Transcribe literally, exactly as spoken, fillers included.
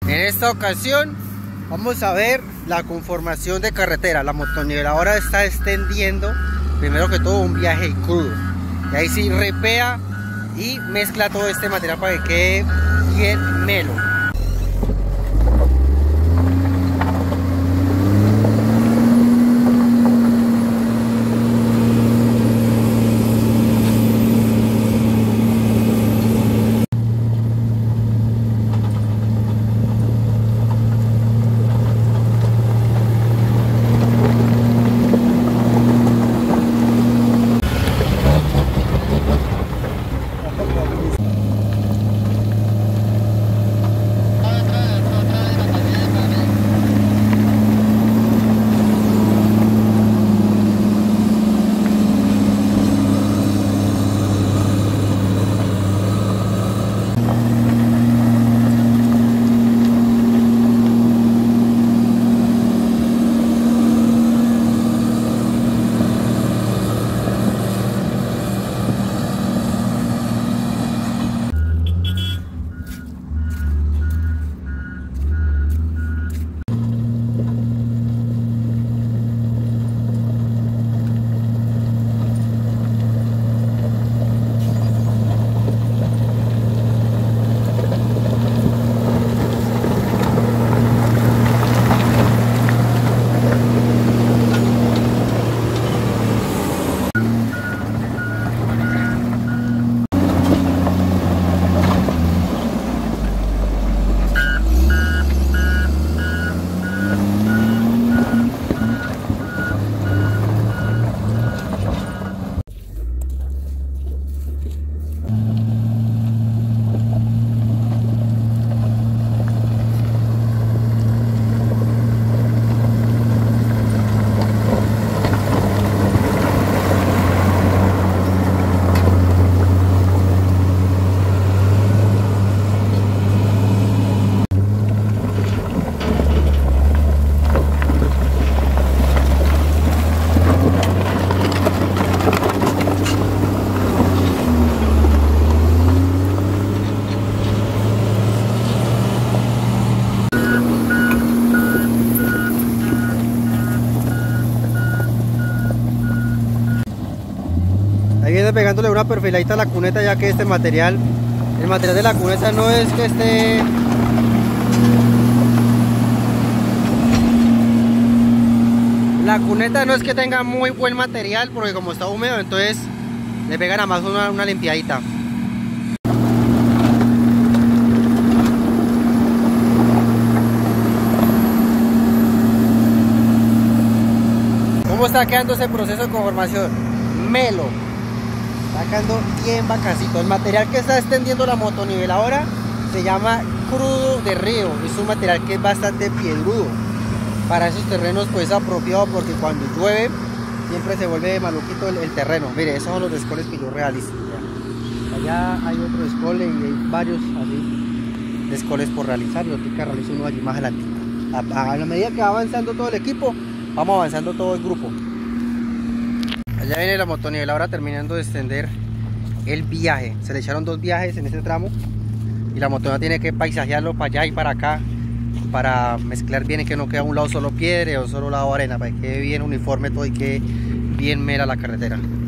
En esta ocasión vamos a ver la conformación de carretera. La motoniveladora está extendiendo, primero que todo, un viaje crudo. Y ahí sí repea y mezcla todo este material para que quede bien melo. Ahí viene pegándole una perfiladita a la cuneta, ya que este material, el material de la cuneta no es que esté la cuneta no es que tenga muy buen material, porque como está húmedo, entonces le pegan a más una, una limpiadita. ¿Cómo está quedando ese proceso de conformación? Melo. Está quedando bien bacacito. El material que está extendiendo la motoniveladora se llama crudo de río. Es un material que es bastante piedrudo. Para esos terrenos pues apropiado, porque cuando llueve siempre se vuelve maluquito el, el terreno. Mire, esos son los descoles que yo realizo. Ya. Allá hay otro descole y hay varios así descoles por realizar. Yo tengo que realizar uno allí más adelante. A, a la medida que va avanzando todo el equipo, vamos avanzando todo el grupo. Allá viene la motoniveladora terminando de extender el viaje. Se le echaron dos viajes en este tramo y la motoneta tiene que paisajearlo para allá y para acá, para mezclar bien y que no quede a un lado solo piedra o solo lado arena, para que quede bien uniforme todo y quede bien mera la carretera.